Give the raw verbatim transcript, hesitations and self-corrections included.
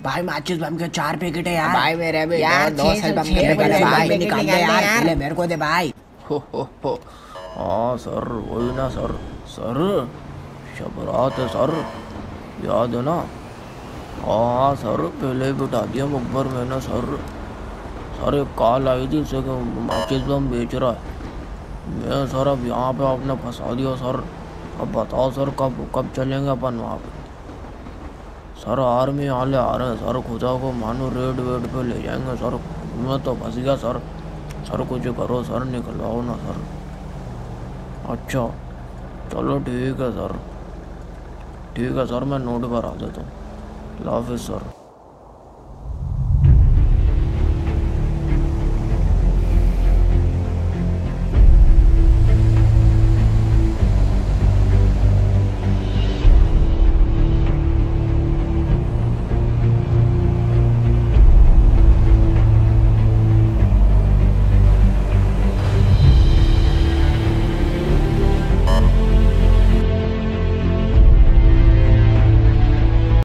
भाई माचिस बम के चार पैकेट है यार। भाई मेरे भी यार दो दो साल बम के पैकेट है भाई, निकाल दे यार, ले मेरे को दे भाई। हो हो हो हाँ सर, वही ना सर। सर शबरात है सर, याद है ना? हाँ सर, पहले ही बिठा दिया मुकबर मैंने सर। सर एक कॉल आई थी उसे कि माचिस बम बेच रहा है। मैं सर अब यहाँ पे आपने फंसा दिया सर। अब बताओ सर कब कब चलेंगे अपन वहाँ पे? सर आर्मी वाले आ रहे हैं सर, खुदा को मानो रेड वेड पे ले जाएंगे सर। मैं तो फंस गया सर। सर कुछ करो सर, निकलवाओ ना सर। अच्छा चलो ठीक है सर, ठीक है सर, मैं नोट करा देता हूँ। अल्लाह हाफिज़ सर।